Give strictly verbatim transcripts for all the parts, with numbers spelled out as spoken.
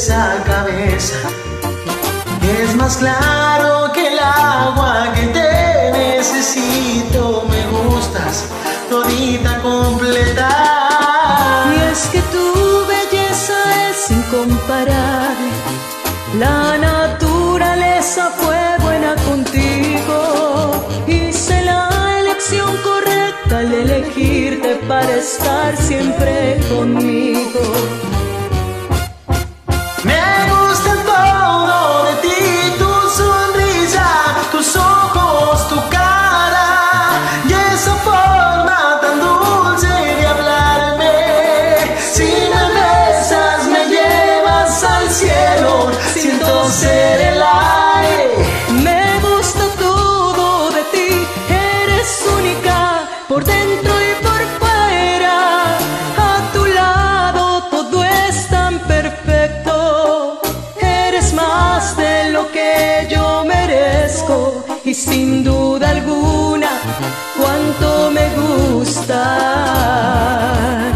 esa cabeza. Es más claro que el agua, que te necesito. Me gustas todita completa. Y es que tu belleza es incomparable. La naturaleza fue buena contigo. Hice la elección correcta al elegirte para estar siempre conmigo. Me gusta todo de ti, tu sonrisa, tus ojos, tu cara y esa forma tan dulce de hablarme. Si me besas me llevas al cielo, siento ser el aire. Me gusta todo de ti, eres única por dentro y por fuera. A tu lado todo es tan perfecto. Eres más de lo que yo merezco y sin duda alguna cuánto me gustas.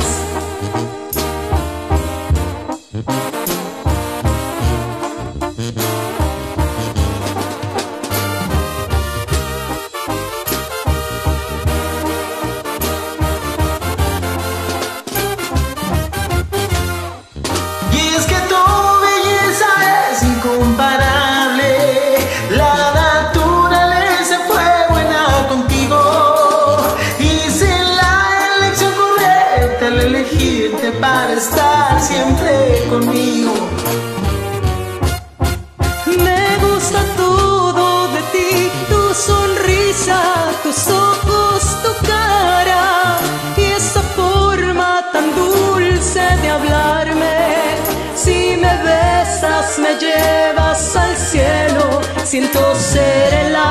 La naturaleza fue buena contigo. Hice la elección correcta al elegirte para estar siempre conmigo. Me gusta todo de ti, tu sonrisa, tus ojos, tu cara y esa forma tan dulce de hablarme. Si me besas me llevas al cielo, siento ser el